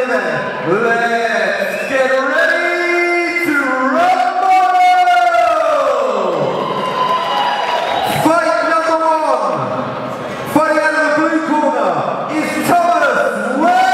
then, let's get ready to rumble! Fight number one, fighting out of the blue corner is Thomas Wareing!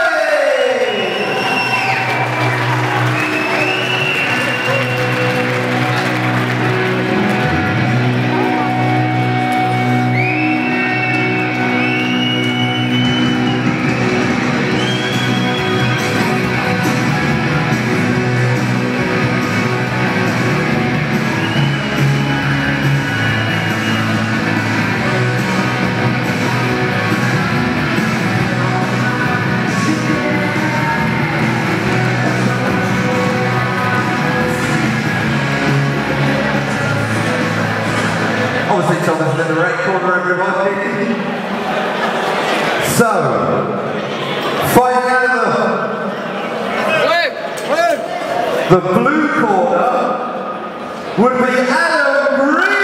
Obviously Thomas in the red corner, everybody. So, fighting out of the blue corner would be Greenough!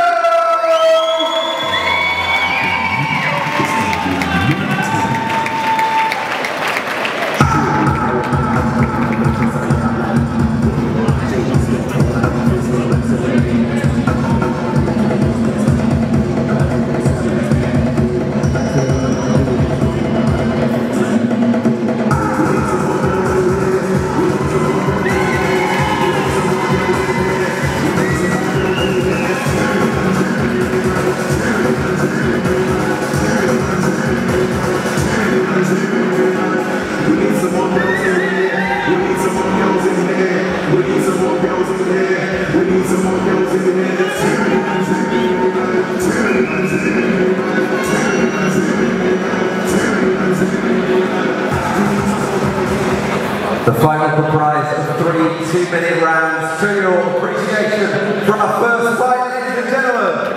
The final comprised of 3 2-minute rounds. To your appreciation from our first fight, ladies and gentlemen.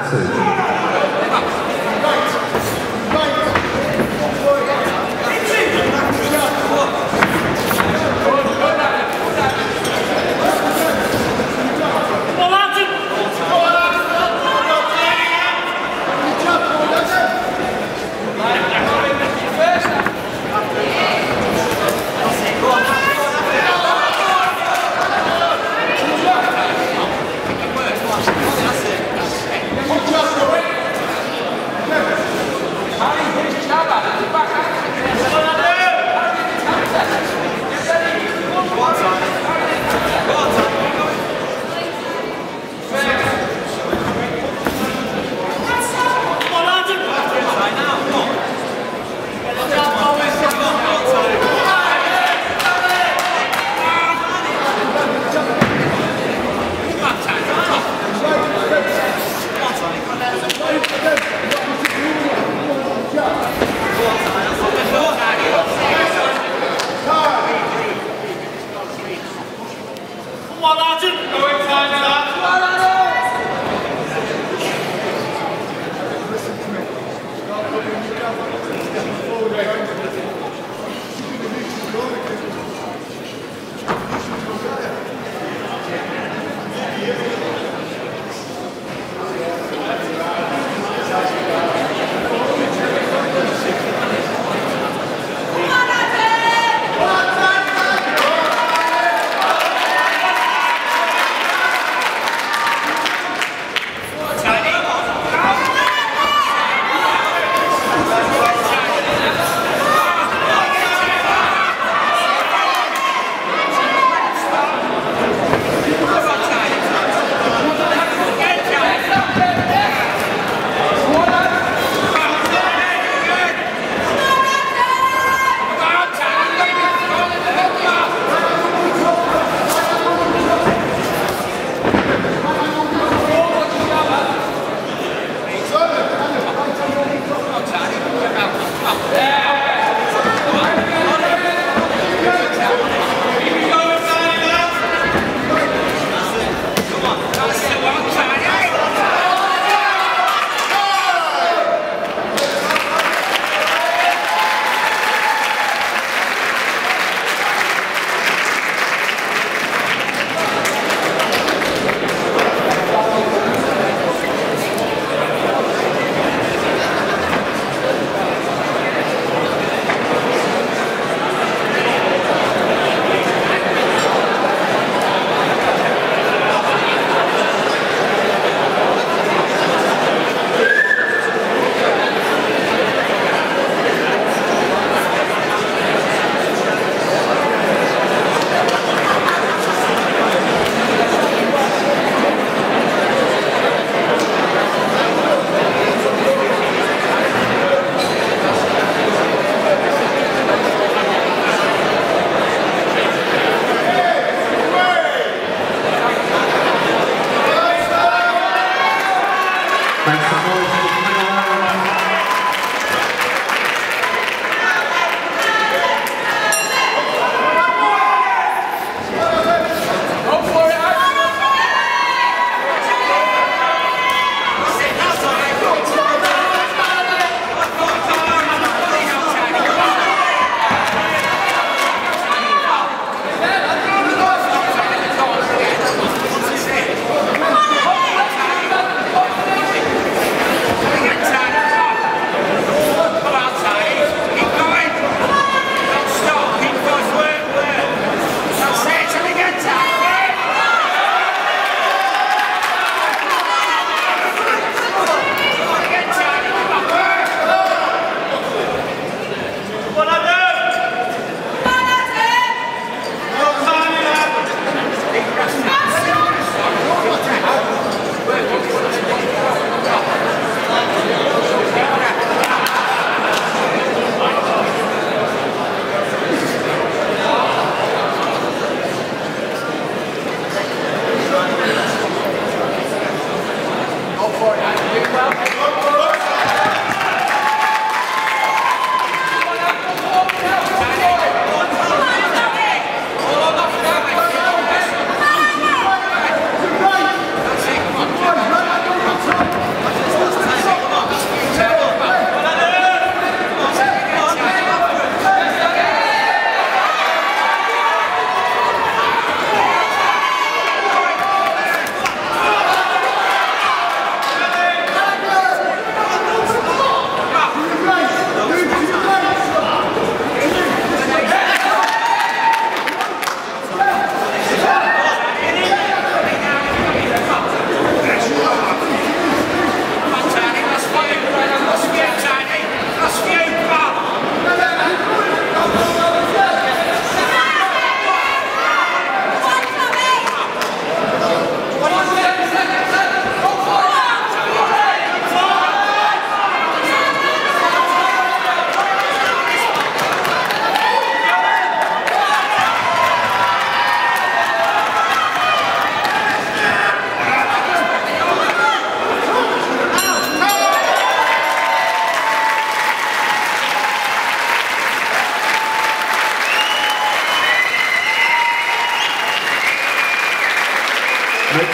2.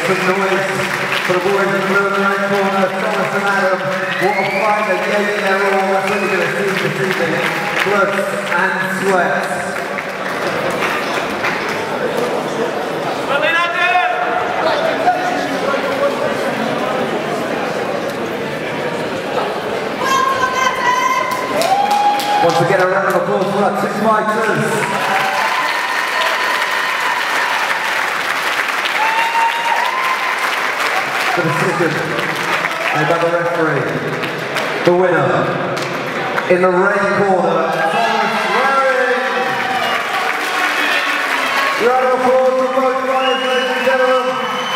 some noise for the boys in the blue and red corner, Thomas and Adam. What a fight, they gave it their all. That's what you're going to see this evening. Blood and sweat. Once again, a round of applause for our two fighters. For the decision made by the referee. The winner in the red corner, Wareing. Round of applause for both fighters, ladies and gentlemen.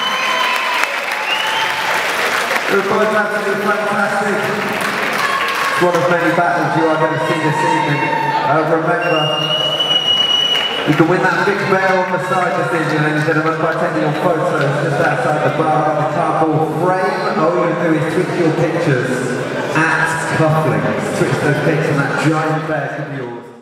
They were both absolutely fantastic. One of many battles you are going to see this evening. Remember, you can win that big bell on the side this evening, ladies and gentlemen, by taking your photos just outside the bar on the cardboard frame. All you do is tweet your pictures at Cufflinks. Twitch those pics and that giant bear could be yours.